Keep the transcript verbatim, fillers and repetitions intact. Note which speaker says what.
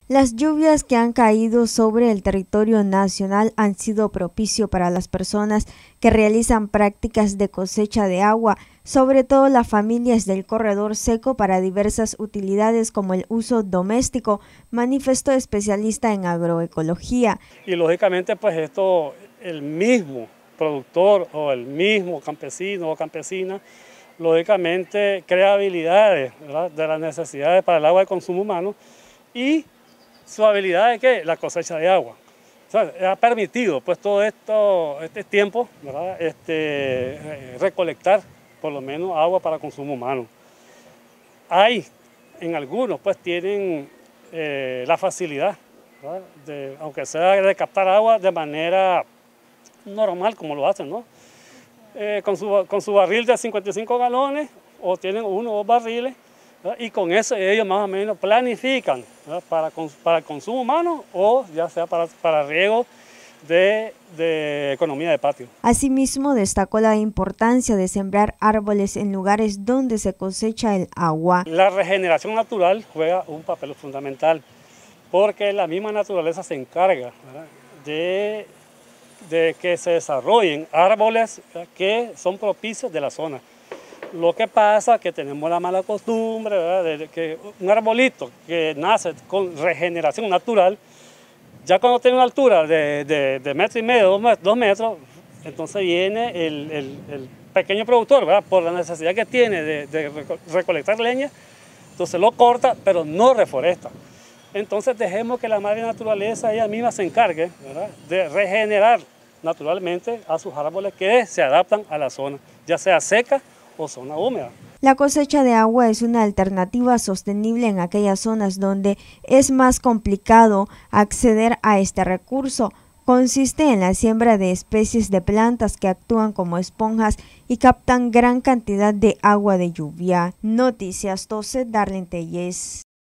Speaker 1: Las lluvias que han caído sobre el territorio nacional han sido propicio para las personas que realizan prácticas de cosecha de agua, sobre todo las familias del corredor seco para diversas utilidades como el uso doméstico, manifestó especialista en agroecología.
Speaker 2: Y lógicamente pues esto, el mismo productor o el mismo campesino o campesina, lógicamente crea habilidades, ¿verdad?, de las necesidades para el agua de consumo humano y su habilidad es que la cosecha de agua. O sea, ha permitido pues todo esto, este tiempo, ¿verdad?, este, recolectar por lo menos agua para consumo humano. Hay, en algunos pues tienen eh, la facilidad, ¿verdad?, de, aunque sea de captar agua de manera normal como lo hacen, ¿no? Eh, con, su, con su barril de cincuenta y cinco galones o tienen uno o dos barriles, ¿verdad?, y con eso ellos más o menos planifican para, para el consumo humano o ya sea para, para riego de, de economía de patio.
Speaker 1: Asimismo, destacó la importancia de sembrar árboles en lugares donde se cosecha el agua.
Speaker 2: La regeneración natural juega un papel fundamental porque la misma naturaleza se encarga, ¿verdad?, de, de que se desarrollen árboles que son propicios de la zona. Lo que pasa es que tenemos la mala costumbre, ¿verdad?, de que un arbolito que nace con regeneración natural, ya cuando tiene una altura de, de, de metro y medio, dos, dos metros, entonces viene el, el, el pequeño productor, ¿verdad?, por la necesidad que tiene de, de recolectar leña, entonces lo corta, pero no reforesta. Entonces dejemos que la madre naturaleza ella misma se encargue, ¿verdad?, de regenerar naturalmente a sus árboles que se adaptan a la zona, ya sea seca o zona húmeda.
Speaker 1: La cosecha de agua es una alternativa sostenible en aquellas zonas donde es más complicado acceder a este recurso. Consiste en la siembra de especies de plantas que actúan como esponjas y captan gran cantidad de agua de lluvia. Noticias doce, Darlene Telles.